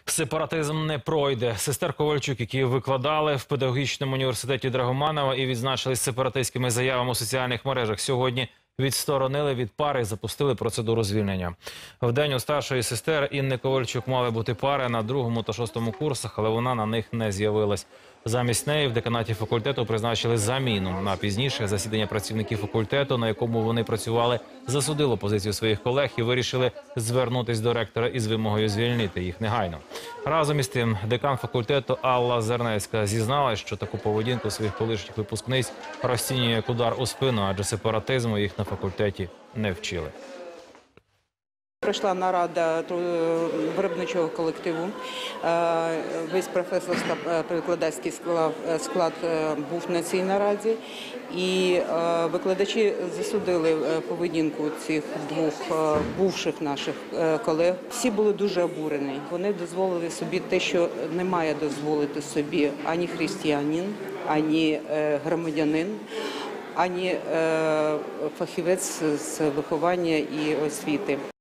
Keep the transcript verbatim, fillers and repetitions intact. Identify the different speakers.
Speaker 1: Сепаратизм не пройде. Сестер Ковальчук, які викладали в педагогічному університеті Драгоманова і відзначились сепаратистськими заявами у соціальних мережах, сьогодні відсторонили від пари і запустили процедуру звільнення. В день у старшої сестер Інни Ковальчук мали бути пари на другому та шостому курсах, але вона на них не з'явилась. Замість неї в деканаті факультету призначили заміну. На пізніше засідання працівників факультету, на якому вони працювали, засудило позицію своїх колег і вирішили звернутися до ректора із вимогою звільнити їх негайно. Разом із тим, декан факультету Алла Зернецька зізналась, що таку поведінку своїх колишніх випускниць розцінює як удар у спину, адже сепаратизму їх на факультеті не вчили.
Speaker 2: Пройшла нарада виробничого колективу. Весь професорсько-перекладацький склад був на цій нараді. І викладачі засудили поведінку цих двох бувших наших колег. Всі були дуже обурені. Вони дозволили собі те, що не має дозволити собі ані християнин, ані громадянин, ані фахівець з виховання і освіти.